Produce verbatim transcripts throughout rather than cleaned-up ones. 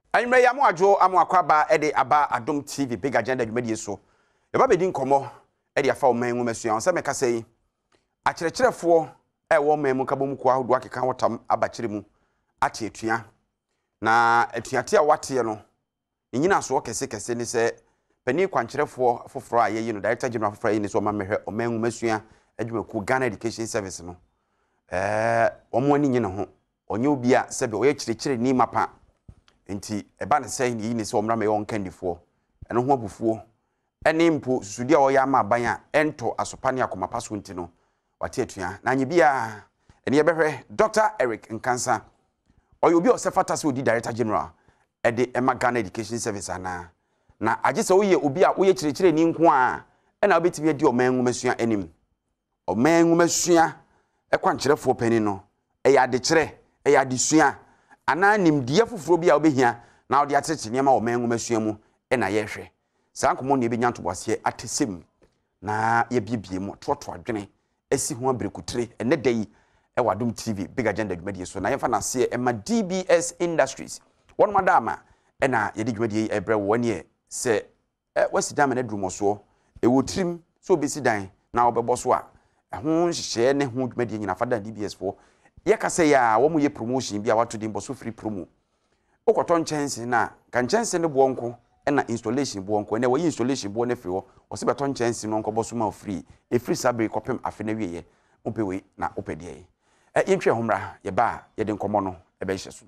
Anyway, I'm Ajo, I'm Akwaba, Eddie Aba, Adom T V, big agenda, you made so. If I be didn't come more, Eddie, I found my woman, so I make a say, I chere for a woman, Mukabumqua, who work a counter, Abachirimu, Atia. Na, Etiatia, what you know, in Yinas walk a sick as any say, Penny Quanchere for for Fry, you know, Director General Fry in his woman, or man, Monsieur, Edwin Ghana Education Service, no. Eh, one you know, or you be at Sebo, actually, ni mapa. Enti eba ne say ni so mra me won kandi fo eno ho abufuo ene mpo susudi a oya ma ban a ento asopane akoma paso nti no wate atua na anye bia ene ye behwe Doctor Eric Nkansa oyo bi o se fata se odi Director General e de Emma Ghana Education Service ana na age se oye obi a oye kirekire ni nko a ena obetimi adi o manwu masua anim o manwu masua e kwankyerefo pani no e ya de kire e ya de sua ana nimdiye fufuro bia obehia na odi atete niam a o manwu masua mu e na ye hwe saa nkomo ne ebenya ntobose atesem na ye biebie mu toto adwene esi ho abrekutre ene dai e wadom T V big agenda dwumadi so na ye fa na se e ma D B S Industries won madama e na ye de dwumadi e bre wo ne se e wasidama na drumoso e wotrim so obesidan na obeboso a ho nhye ne ho dwumadi nyina fada D B S fo ye ka se ya wo mu ye promotion bia wato dimbo so free promo okoton chance na kan chance ne bonko na installation bonko na wo installation bo ne free wo o se beton chance no nko boso ma free e free sabre kopem afe na wiye opewe na opedie e yentwe homra ye ba ye de nkomo no e be hye so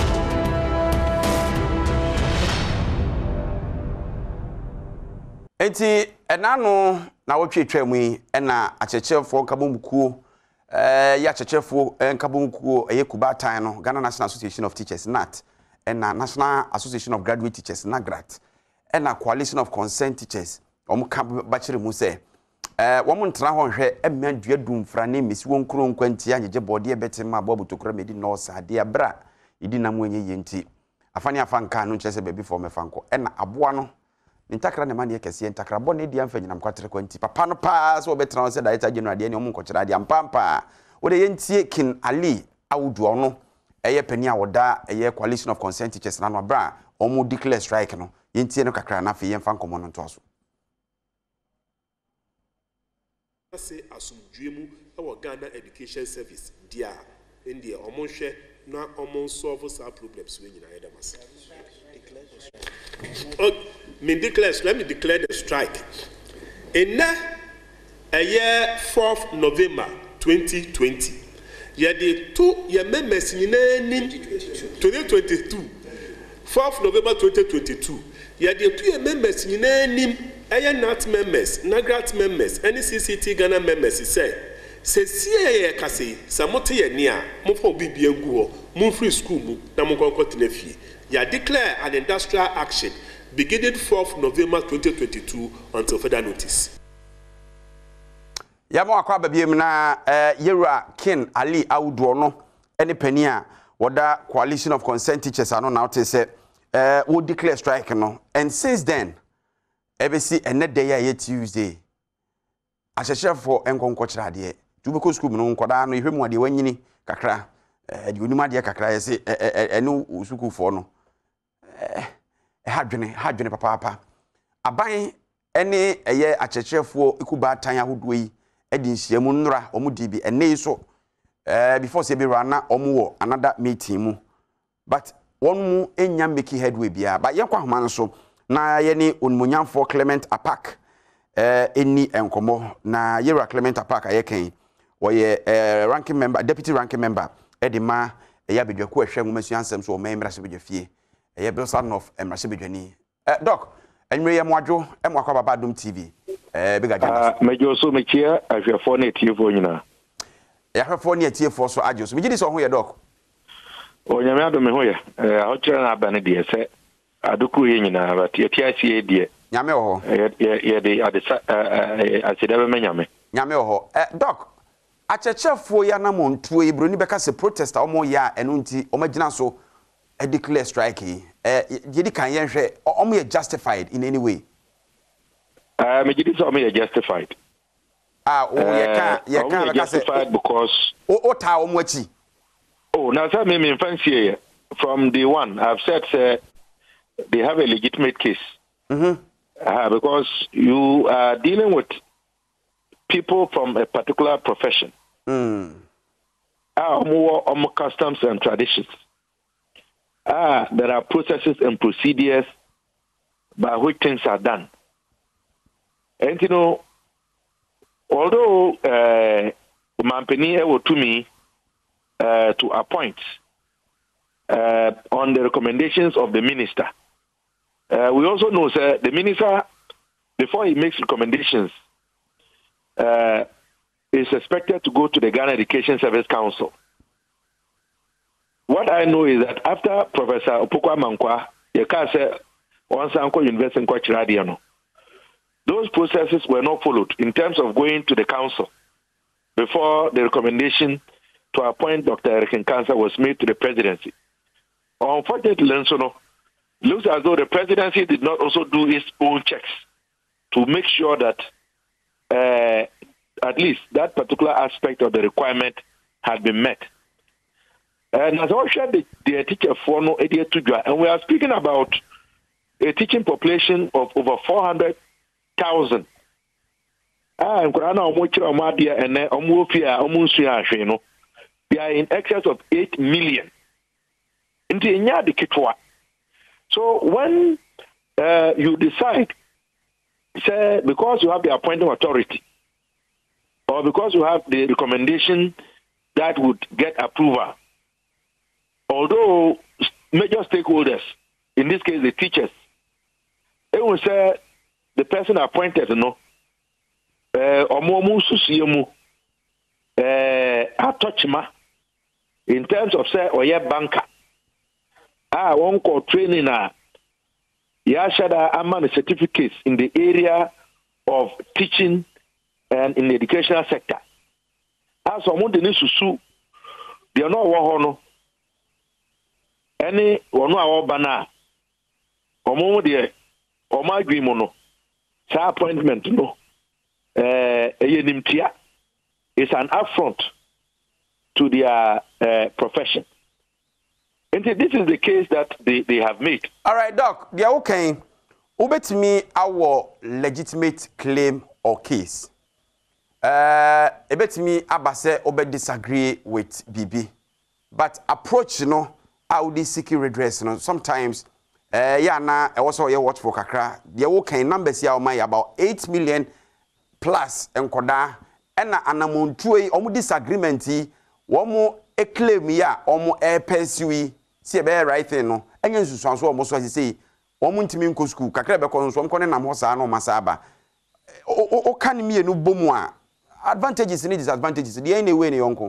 enti enano na wo twetwa mu yi na achechefo kabomkuo eh ya chechefo nkabonkuo eye kubatan no Ghana National Association of Teachers N A T na National Association of Graduate Teachers NAGRAT na Coalition of Concerned Teachers om ka bachire mu se eh wo mo ntra ho hwe emma duadum fra ne mesi won kro nkwanti anyege bode e betima bobu tokura medi no sa de abra idi na mu enye yenti afani afanka no nkyese baby for me fanko na aboa no ntakra ne ma ne kese ntakra bo ne di amfa nyinam kwatere kwanti papa no pa so betra no se Director General de ne om nkokyera de ampampa wo de yentie Kin Ali Awudu no eye pani a woda eye Coalition of Concerned Teachers na no bra omo declare strike no yentie no kakra na fe yemfa nkomo no ntoaso say asumdwemu our Ghana Education Service dia India omo hwe na omo solve some problems we nyina yeda mas oh me declare let me declare the strike in a year fourth November twenty twenty ye de two ye members nyina nim twenty twenty-two fourth November twenty twenty-two ye de two ye members nyina nim eye N A T members NAGRAT members any C C T Ghana members say se sie ye kase samote ye ni a mo fo bibia ngu ho mo free school mu na mo konkoti na fie ya declare an industrial action beginning fourth November twenty twenty-two until further notice. Ya mo akwa babiem na eh, Yewura Kin Ali Awudu no ene pani a woda Coalition of Concerned Teachers ano na wote se eh wo declare strike no and since then ebesi ene day ya Tuesday asheshefo enkonko kyera de tubeko school no nkoda no ihwemu ade wanyini kakra eh de onuma de kakra yese enu school fo no eh hadwene hadwene papa papa aban ene eye achechefo ikuba tan ahodo yi edi nhyiamu nnura omu di bi ene so eh before say be run na omu wo another meeting mu but one mu enya make headway bia but yakwa homa nso na ye ni onmunyamfo Clement Apak eh eni enkomo na Yewura Clement Apak ayeken woye eh, ranking member deputy ranking member edima eya bedwaku ehwe nwumasu ansem so o memra se bedwafie eya Bilson of emra se bedwani eh doc enwe ye moadwo emwakwa baba Adom T V eh big agenda ah mejo so mechia ahwefo na etiefo nyina ya ahwefo na etiefo so ajo so megidi so ho ye doc o nyame adome ho ye eh ahokyere na abane de se aduku ye nyina ba tie tie de nyame ho ye ye de adesa asidebe menyame nyame ho eh doc achechefo ya na montuo ibroni beka se protester omo ya enu nti omagina so a declare strike eh yedi kan ye hwe omo ye justified in any way ah me gidi so omo ye justified ah o ye kan ye kan beka se justified because o o ta omo achi oh na say me me fancy from day one I've said say they have a legitimate case. Mm-hmm. Uh, because you are dealing with people from a particular profession. Mm. Ah, more um, customs and traditions. Ah, there are processes and procedures by which things are done. And you know, although uh, Mampeni were to me uh, to appoint uh, on the recommendations of the minister, uh, we also know that the minister, before he makes recommendations, uh, is expected to go to the Ghana Education Service Council. What I know is that after Professor Opokwa Mankwa, you can say, once Uncle University in Kwachiradiano, those processes were not followed in terms of going to the council before the recommendation to appoint Doctor Eric Nkansa was made to the presidency. Unfortunately, it looks as though the presidency did not also do its own checks to make sure that uh, at least that particular aspect of the requirement had been met. And as I shared the, the teacher for no idea to and we are speaking about a teaching population of over four hundred thousand. Ah, and they are in excess of eight million. So when uh, you decide, say, because you have the appointing authority, or because you have the recommendation that would get approval, although major stakeholders, in this case the teachers, they will say the person appointed, you know, uh, in terms of say, or yeah, banker, ah, one call training, ah, Yashada Amman certificates in the area of teaching and in the educational sector. As someone they need to sue, they are not one any or no our banner or more dear or my dream no sa appointment no uh it's an affront to their uh, profession. And this is the case that they, they have made. All right, Doc, they are okay. Ubet me our legitimate claim or case. Uh, ebet me abase obe disagree with B B. But approach, you know, how they seek redress, you know, sometimes uh yeah na I also yeah watch for kakra. They okay numbers here my about eight million plus enkoda and na anamontuwe omu disagreement yi womu e claim ya omu e pursue see be right thing no enye nsusuan so omu so say omu ntimi nko school kakra be ko nso omu ne nam ho saa no masaba o o kan mi enu bomu a advantages and disadvantages the any way ne yonko.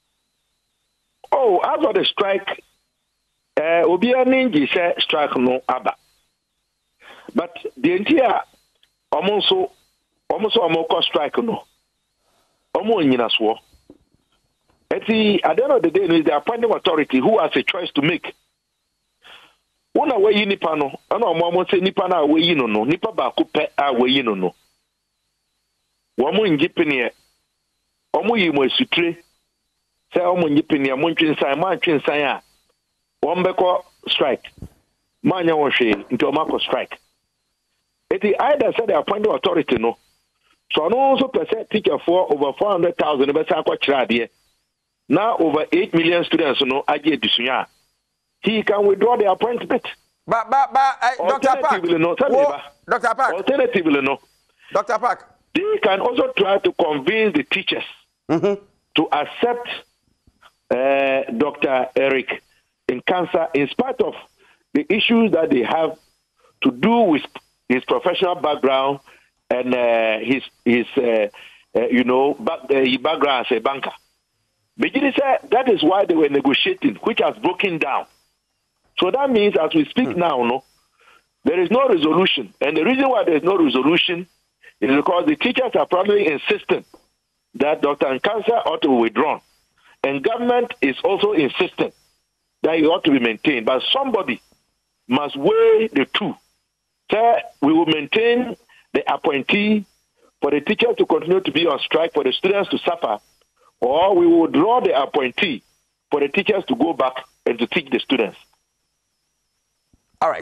Oh, as for the strike, uh obi aningi say strike no aba, but the entire almost so almost almost strike no almost nyina so. At the at the end of the day, is the appointing authority who has a choice to make. Una we nipa no, ana omo say nipa na we no no, nipa ba ko pe a we no no. Womo njipene, omo yi mo sutre. Say omo njipene, mo ntwensan, ma ntwensan a. Wombeko strike. Manya won hwe, nti omako strike. Eti either say the appointing authority no. So no also percent teacher for over four hundred thousand be say akwa kira. Now over eight million students no aje disunya. He can withdraw the appointment. But but but uh, Doctor Park. No, Whoa, Doctor Park. Alternatively, no. Doctor Park. They can also try to convince the teachers mm-hmm. to accept uh, Doctor Eric Nkansa in spite of the issues that they have to do with his professional background and uh, his his uh, uh, you know back, uh, his background as a banker. Begini said that is why they were negotiating, which has broken down. So that means as we speak mm. now, no, there is no resolution. And the reason why there is no resolution is because the teachers are probably insisting that Doctor Nkansa ought to be withdrawn. And government is also insisting that he ought to be maintained. But somebody must weigh the two. So we will maintain the appointee for the teachers to continue to be on strike, for the students to suffer, or we will draw the appointee for the teachers to go back and to teach the students. All right.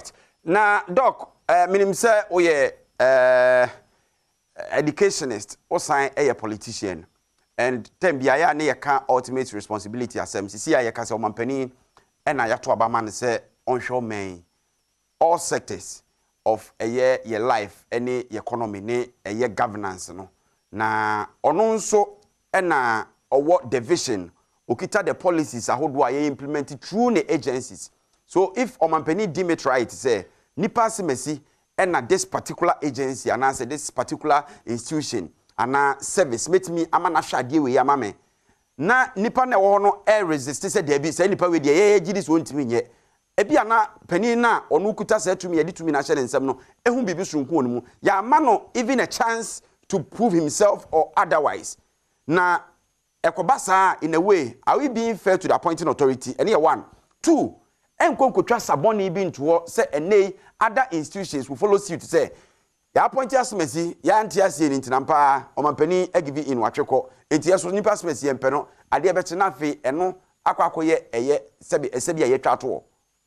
na doc uh, minim say oye uh, educationist o sign a politician and tem bia ya ne yeka ultimate responsibility asem sisi ya yeka se omampani e na yato abama ne se onhwe men all sectors of a year your life any economy ne a year governance no na ono nso e na owo division okita the policies ahodo aye implement through the agencies. So if omampani deem it right say nipa semesi and na this particular agency and answer this particular institution and na service make me amana hwade we amame na nipa na wo no air resist say there be say nipa we dey ye gidi so ntimi nye ebi ana pani na onu kuta say tumi yedi tumi na hye nsem no ehun bibi sunku onmu ya ama no even a chance to prove himself or otherwise na ekobasa in a way are we being fair to the appointing authority any one two enkonkotwa saboni bi nto say ene other institutions will follow suit to say ya appointing asmesi ya antiasie ni ntinampa omampani agivi in watweko enti yeso nipa asmesi empe no ade ebete na fe eno akwakoye eye sebi esebi ye twato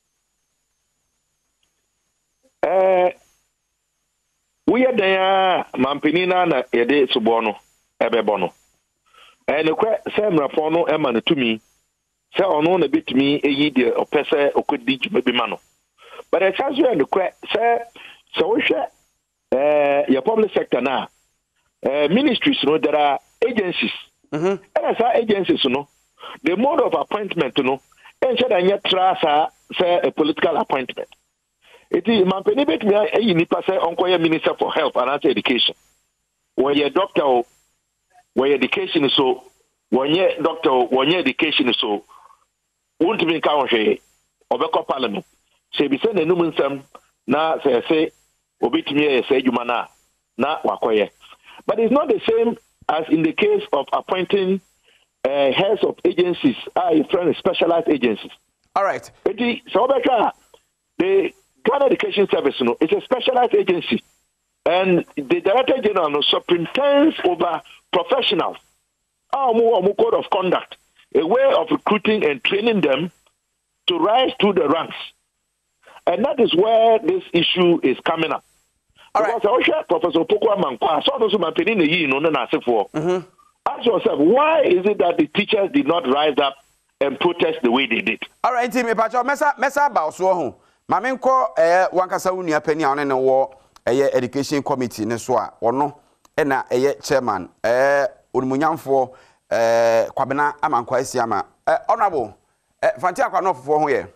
eh we are there mampani na na yede subo no ebebo no eh ne kwa semrafo no ema ne tumi se ono na bitumi eyi de opese okodi djuma bi ma no but it has you the kwa say so we share uh your public sector now uh ministries no there are agencies mhm and as agencies no the mode of appointment no and said anya trasa say a political appointment it is mampeni bet me ayi nipa say onkoye minister for health and education when your doctor when education so when your doctor when your education so won't be count hwe obeko parliament se bi se nanum nsam na se se obitumi e se adwuma na na wakoye but it's not the same as in the case of appointing uh, heads of agencies are friend specialized agencies. All right, Eti so obeka the Ghana Education Service no it's a specialized agency and the Director General no superintends over professionals our more code of conduct a way of recruiting and training them to rise through the ranks. And that is where this issue is coming up. All because right. I Professor Pokwa Mankwa, so also maintaining the year, no, no, for. Ask yourself, why is it that the teachers did not rise up and protest the way they did? All right, team, Pacho, Mesa, Mesa, Bauswo, Mamenko, eh, Wankasa Unia Penny on and war, a education committee, Neswa, or no, and a chairman, eh, Unmunyam for, eh, Kwabena, Amankwa Siama, eh, honorable, eh, Fantia Kwanoff for here.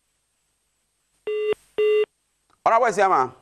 Honorable Siama.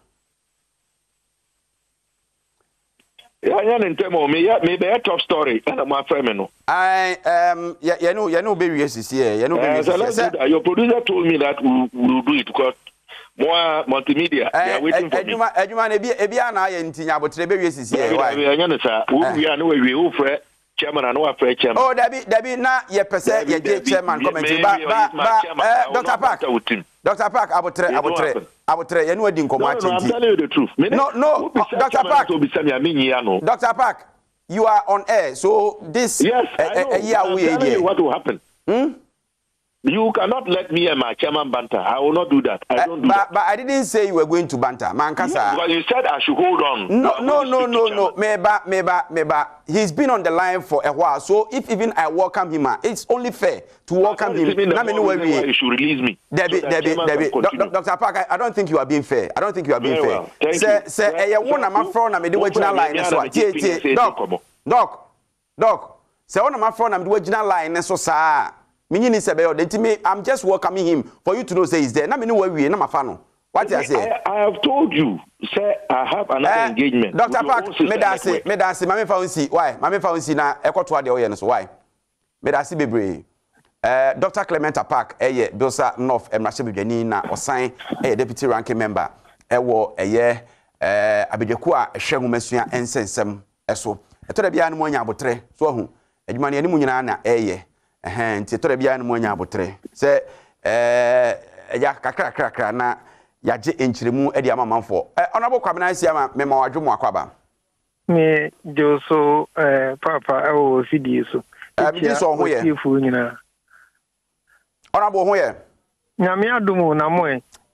Yeah, yeah, in terms of me, yeah, maybe a top story, and I'm a friend. I um, yeah, you know, you know, baby, yes, is here. You know, baby, yes, your producer told me that we will do it because more multimedia. They are waiting for me. Eduma, Eduma, Ebi, Ebi, and I, and Tina, but baby, yes, is here. Why? We are no way we offer chairman and no afraid chairman. Oh, Debbie, Debbie, now, yeah, per se, yeah, chairman, commenting, but, but, Doctor Park, Doctor Park, Abotre, Abotre, Abotre, you know, I didn't come out. No, I'm telling you the truth. No, no, Doctor Park, Doctor Park, you are on air, so this, yes, I know. I'm telling you what will happen. Hmm? You cannot let me and my chairman banter. I will not do that. I don't do but, that. But I didn't say you were going to banter. Mankasa. Yes, but you said I should hold on. No, no, no, no, no. Meba, meba, meba. He's been on the line for a while. So if even I welcome him, it's only fair to welcome him. Now me know where you should release me. Debbie, so Debbie, Debbie. Doctor Park, I, I don't think you are being fair. I don't think you are being Very fair. Well. Thank say, you. Say, say, one of my friend, I'm the original line. Doc, Doc, Doc. Say one of my friend, I'm the original line. So, sir. I'm just welcoming him for you to know say he's there. Now me know where we are. Now my fan. What I say? I, I have told you, sir. I have another uh, engagement. Doctor Park, me da say, me da say. Mami found see why? Mami found see na ekotwa de oye no so why? Me da say bebre. Eh, Doctor Clementa Park, eh, Bilsa North, Emrashe Bidwani na osan, eh, deputy ranking member. Eh, wo eh, eh, Abedeku a ehwe nwumasua ensensem eso. Eto da bia no mo nya abotre. So hu. Adwuma ne mu nyina na eh eh nti to da bia no mo nya abotre se eh ya kakra kakra na ya je enchiremu e di amamanfo eh onabo kwabena sia ma me ma wadwo akwaba me joso eh papa e o fidi so eh bi so ho ye ifu nyina onabo ho ye nyame adumu na mo e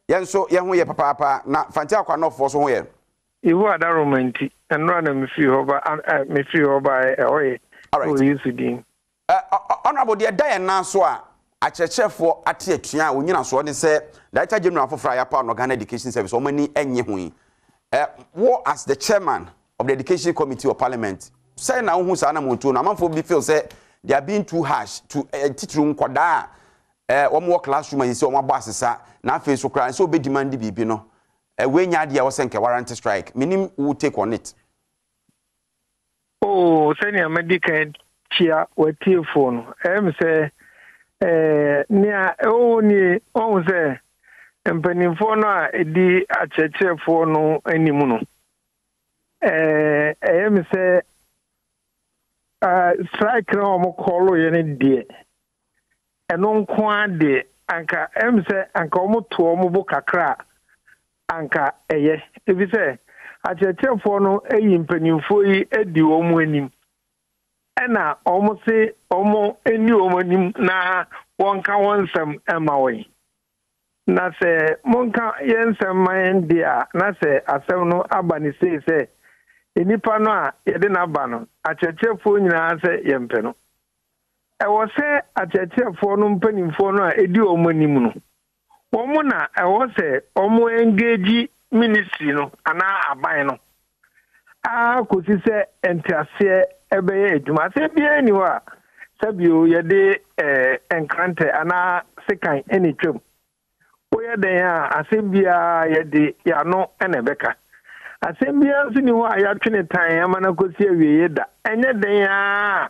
yen so ye ho ye papa papa na fanti akwa no fo so ho ye iwu ada romanti enra na me free hoba me free hoba e oye all right o use din eh honorable de da yen na so a akyerɛkyerɛfoɔ ate atua a onyina so ne sɛ Director General for Fraya Power no Ghana Education Service o mani enye ho yi eh wo as the chairman of the Education Committee of Parliament say na hu sa na monto na amanfo bi feel say they are being too harsh to uh, teach room kwada eh wo mo classroom yi say wo abo asesa na afi so kra so be demand bibi no eh we nya dia wo say nke warrant strike minim will take on it oh senior medical chia watie phone em say eh nia o ni o say empanimfo no a edi akyerɛkyerɛfo no animu no eh em say Uh, strike no mo call ye ne de eno nko ade anka em se anka omo to omo bo kakra anka eye ebi se achechefo no eyi mpanimfo yi edi omo anim ena omo se omo eni omo anim na wonka wonsam ema we na se monka yensam man dia na se asem no aba ni se se enipa no a yede na ba no achechefo nyina se yempe no e wo se achechefo no mpanimfo no a edi omanim no wo mo na e wo se omo engage ministry no ana aban no a kosi se entiase ebeye adwuma se bia ni wa sabio yede eh enkrante ana sekan eni twem wo yede ya asebia yede ya no ene beka asembia nso ni ho ayatwene tan amana kosi awieye da enye den ya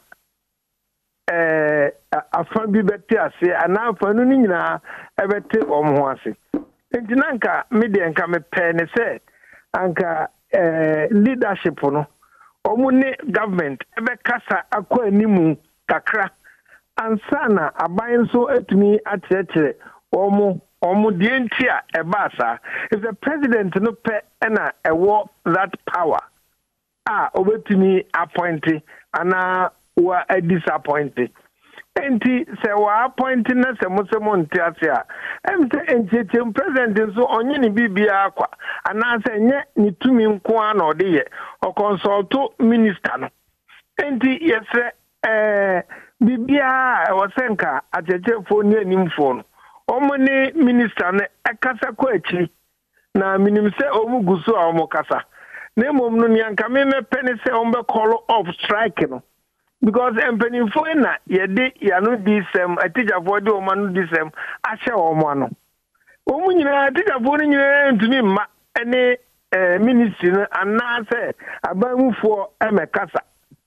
eh afa bi beti ase ana afa no ni nyina ebeti omho ase enti nanka media nka me pe ne se anka eh leadership no omu ne government ebe kasa akwa animu kakra ansana aban so etumi akyerɛkyerɛ omu omu dientia ebasa if the president no pe na ewo that power ah obetumi appoint ana wa disappoint enti se wa appoint na se musemo ntiase a em se entiete president so onye ni bibia akwa ana se nye ni tumi nko ana ode ye o consult minister no enti yesre eh bibia e wo senka achechefo ni animfo no omo ni minister ne ekasa ko akiri na minim se omu guso a omo kasa na mom no nyanka me me pene se ombe call off strike no because empanimfo na yede yano disem atijafo de omo no disem ahye omo ano omu nyina atijafo no nyina ntumi mma ene eh ministry no anase abamufo emekasa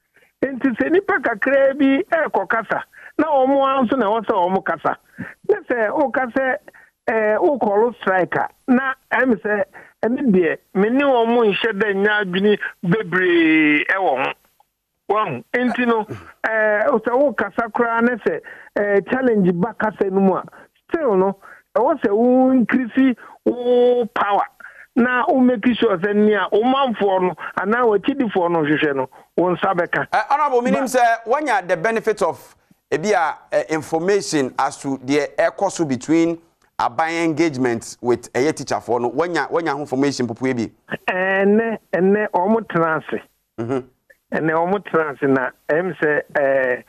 enti se nipa kakra bi ekokasa na omo anso na wo se omo kasa na se o kasa eh o call striker na em se ene de meni omo nhye da nya adwini bebre e wo ho won enti no eh o se o kasa kra na se eh challenge ba kasa no mu a still no e wo se o increase o power na o make sure se nia o manfo no ana wa kidifo no hwehwe no won sabeka uh, honorable minim say wanya the benefit of ebia uh, information as to the ecoso between a buying engagement with a teacher for no wanya wanya information popo ebi ene ene omo trance mhm ene omo trance na em say eh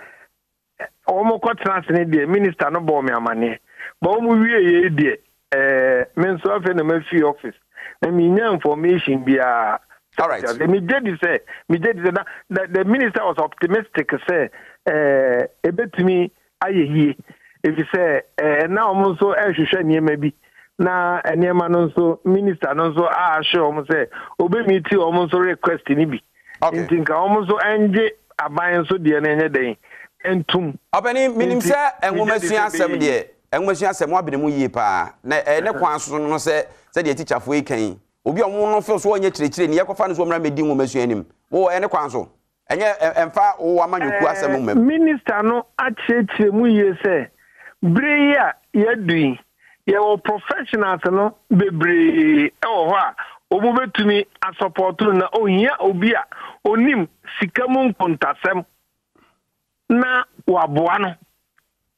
omo ko trance ne die minister no bo me amane ba omo wie ye die eh men so afa na ma fi office na me nya information bia. All right. Me did say, me did say that the minister was optimistic. Say, eh, a bit to me, I hear. If you say, eh, now I'm also a shusha near maybe. Na any man also minister also ah sure almost say, obey me too almost request in be. Okay. Think almost so enje abayan so dear any day. Entum. Obeni minim say en womasua asem de en womasua asem wa bene mu yie pa. Na eh ne kwan so no say say de teacher fo ekan. Obi omo no feel so onye kirekire ne yakofa no so mra medi womasua anim. Wo ene kwan so. Enye emfa wo amanyoku asem mu. Minister no a kirekire mu yie say breya yadui ye wo professionals no bebre e wo ho a omo betumi a support na ohia obi a onim sikamu nkontasem na waboa no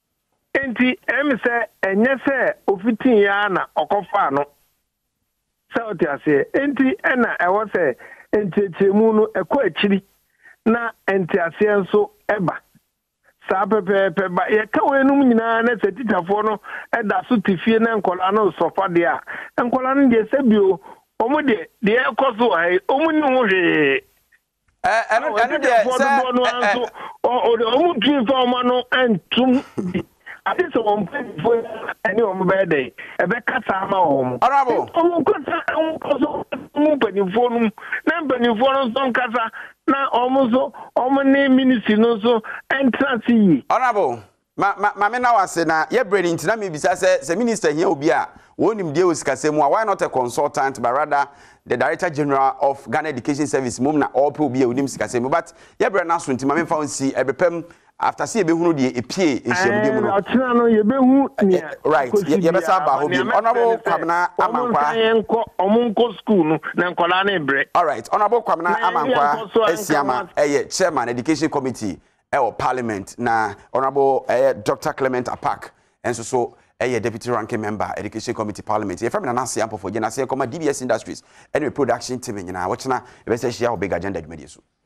enti em se enye se ofitin ya na okofa no se oti ase enti ena ewo se entietiemu no ekọ akiri na enti ase enso eba sa pepe pepe ba ye ka wenum nyina na se titafo no eda so tifie na nkola no sofa de a nkola no de se bio omu de de ekoso ai omu ni ho hwe eh eno eno de se o de omu twi fa omo no antum ati so on fo ani omu be dey e be kasa ma omu honorable omu kasa omu koso omu panifo no na panifo no son kasa na omu so omu ni ministry no so entrance yi honorable ma ma ma me na wase na ye brain ntina me bisa se se minister here obi a wonim die osikasemu a why not a consultant but rather the Director General of Ghana Education Service mum na all people be unim sikasemu but ye brain na so ntima me fa nsi ebepem after see ebehunu de epie ehyiamde mu no atina no ye behu ne right ye be sa ba hobi honorable Kwabena Amankwa enko omunko school no na nkola na ebre all right honorable Kwabena Amankwa esiama eye chairman education committee e o parliament na honorable eh, Doctor Clement Apak enso so eh, deputy ranking member education committee parliament ye famina na se ampo for je na se koma D B S Industries any production team nyina wo chena e be se hia o big agenda dwumadi so